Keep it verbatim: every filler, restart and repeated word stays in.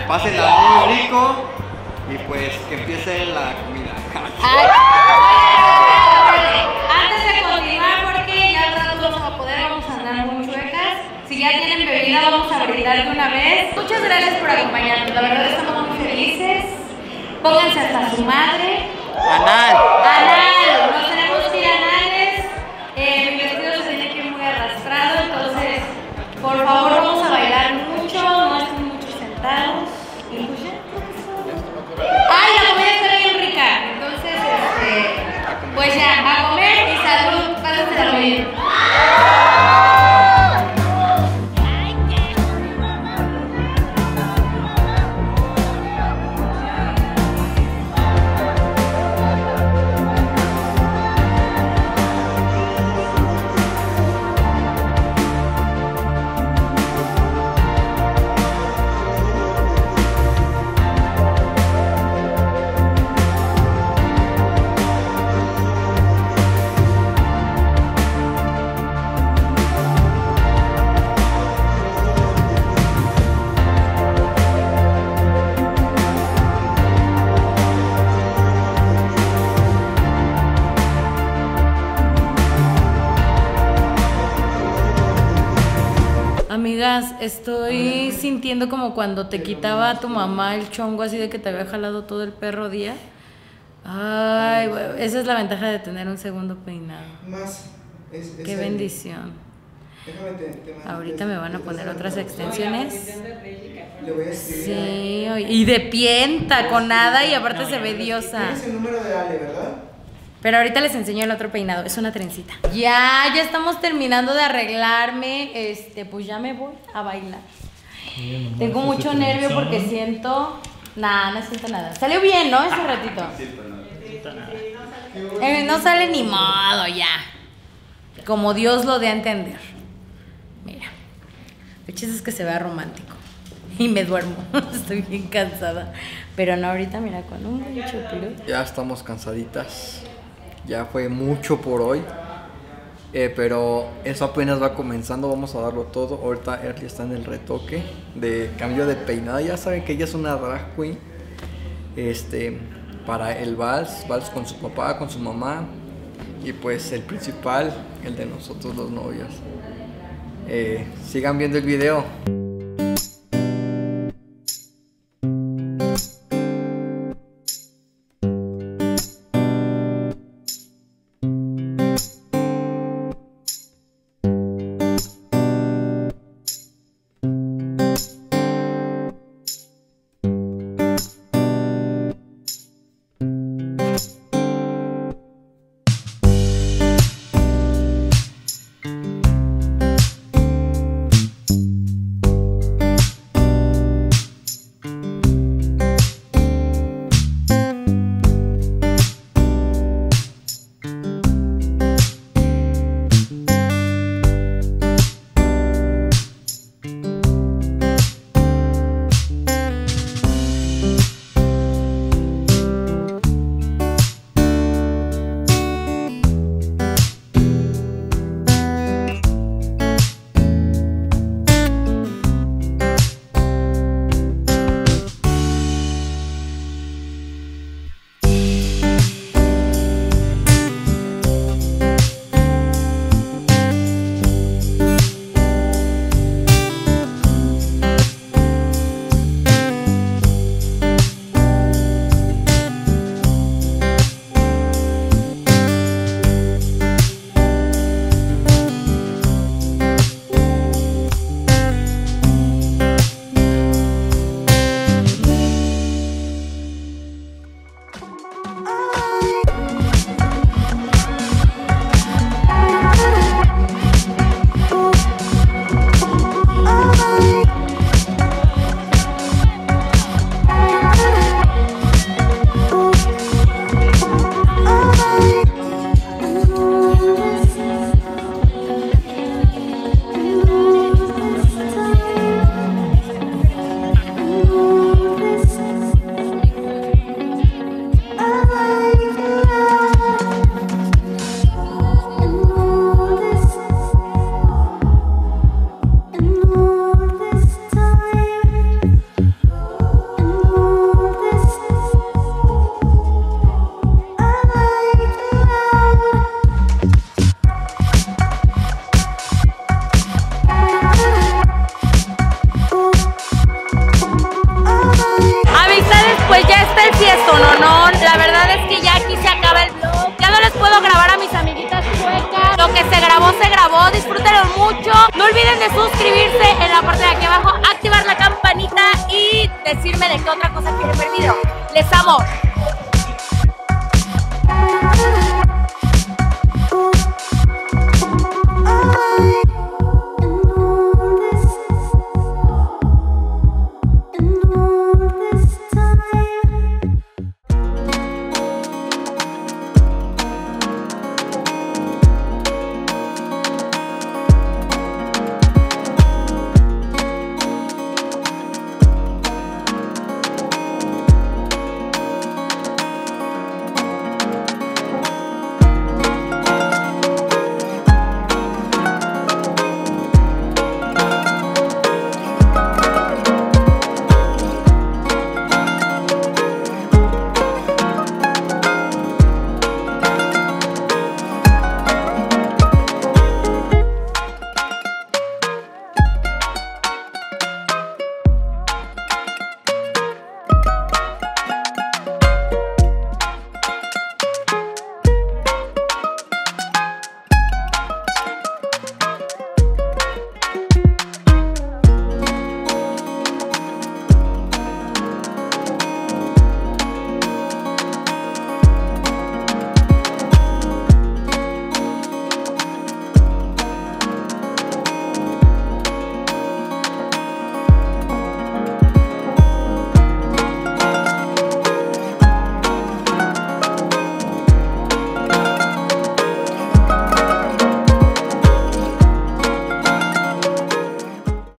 pásenla muy rico y pues que empiece la comida. Ay, antes de continuar, porque ya al rato vamos a poder, vamos a andar muy chuecas. Si ya tienen bebida, vamos a brindar de una vez. Muchas gracias por acompañarnos, la verdad estamos muy felices. Pónganse hasta su madre. Anal. Anal, nos tenemos que ir anales. Eh, mi vestido se tiene que ir muy arrastrado, entonces, por favor, vamos a bailar mucho, no estén mucho sentados. Y pues ya. ¡Ay, la comida está bien rica! Entonces, este, pues ya, a comer y salud, pásensela bien. Amigas, estoy sintiendo como cuando te quitaba a tu mamá el chongo así de que te había jalado todo el perro día. Ay, güey, esa es la ventaja de tener un segundo peinado. Más. Es, es Qué el, bendición. Déjame te, te mando, Ahorita me van a poner otras extensiones. Le voy a escribir. Sí, oye, y de pienta, con nada y aparte se ve diosa. Tienes el número de Ale, ¿verdad? Pero ahorita les enseño el otro peinado, es una trencita. Ya, ya estamos terminando de arreglarme, este, pues ya me voy a bailar. Tengo mucho nervio porque siento... Nah, no siento nada. Salió bien, ¿no? Ese ratito. Eh, no sale ni modo, ya. Como Dios lo dé a entender. Mira, el chiste es que se vea romántico. Y me duermo, estoy bien cansada. Pero no, ahorita mira, con un buen chupiro. Ya estamos cansaditas. Ya fue mucho por hoy. Eh, pero eso apenas va comenzando. Vamos a darlo todo. Ahorita Early está en el retoque de cambio de peinado. Ya saben que ella es una drag queen. Este, para el vals, vals con su papá, con su mamá. Y pues el principal, el de nosotros los novios. Eh, sigan viendo el video. puedo grabar a mis amiguitas chuecas. Lo que se grabó, se grabó. Disfrútenlo mucho. No olviden de suscribirse en la parte de aquí abajo, activar la campanita y decirme de qué otra cosa quieren ver el video. Les amo.